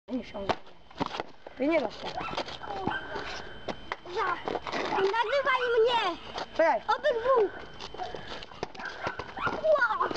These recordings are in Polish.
Nie siądę. Ty nie dasz się. Nagrywaj mnie! Czekaj. Obydwu! Wow.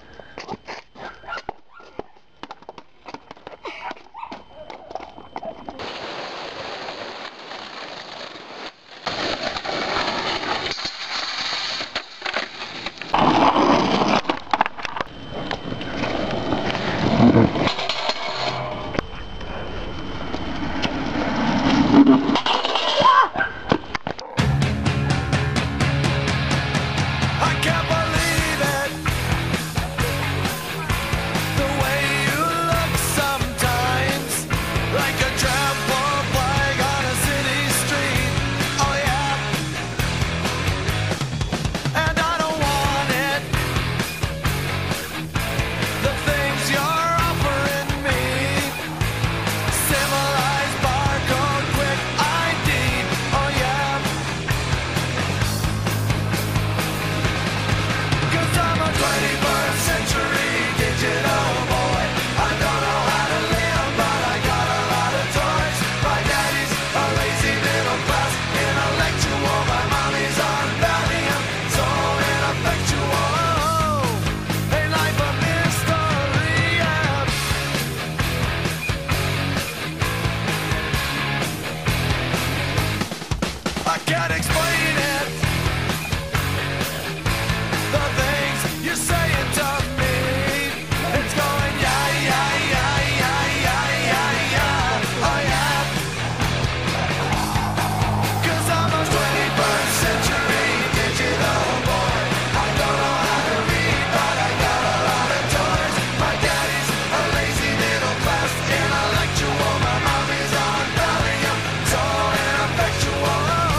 Can't explain it. The things you're saying to me, it's going yeah, yeah, yeah, yeah, yeah, yeah, yeah, oh yeah. 'Cause I'm a 21st century digital boy. I don't know how to read, but I got a lot of toys. My daddy's a lazy middle class intellectual. My mommy's on Valium, so ineffectual.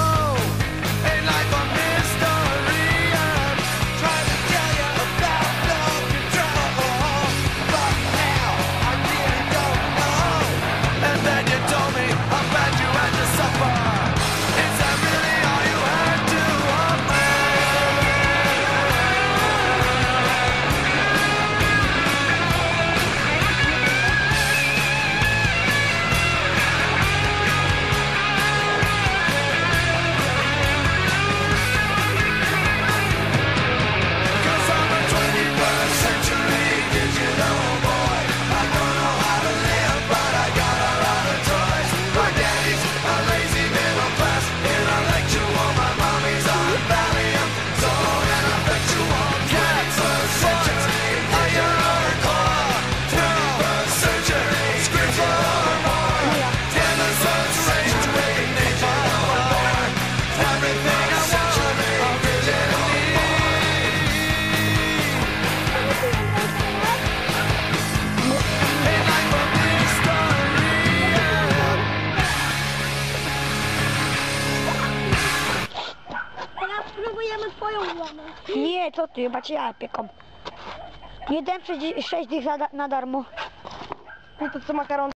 Spróbujemy twoją łamę. Nie, co ty, chyba cię ja piekam. Jeden 6 dych na darmo. No to co makaron?